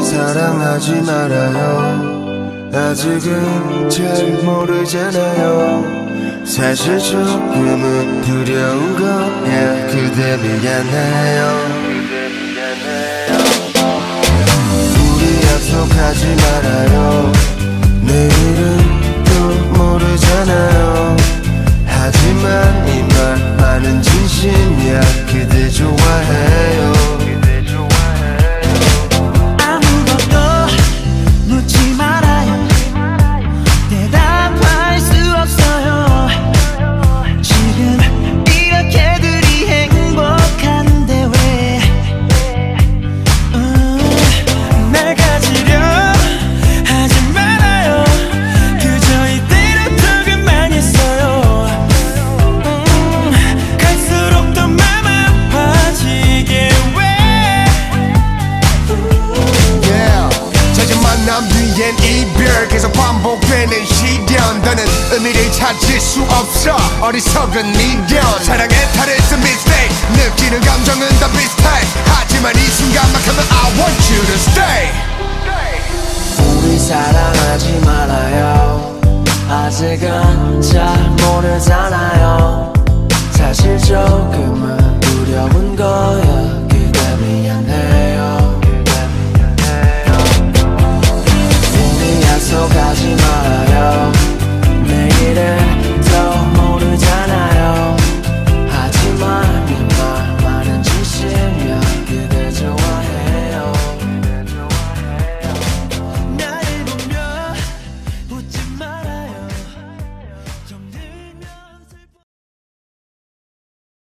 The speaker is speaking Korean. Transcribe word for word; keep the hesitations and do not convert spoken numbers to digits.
사랑하지 말아요. 아직은 잘 모르잖아요. 사실 조금은 두려운 거야. 그대 미안해요. 우리 약속하지 말아요. 내일은 또 모르잖아요. 하지만 이 말만은 진심이야. 그대 좋아해요. 뒤엔 이별 계속 반복되는 시련. 더는 의미를 찾을 수 없어. 어리석은 미련. 사랑의 탈을 쓴 mistake. 느끼는 감정은 다 비슷해. 하지만 이 순간만큼은 I want you to stay. 우리 사랑하지 말아요. 아직은 잘 모르잖아요. 사실 조금은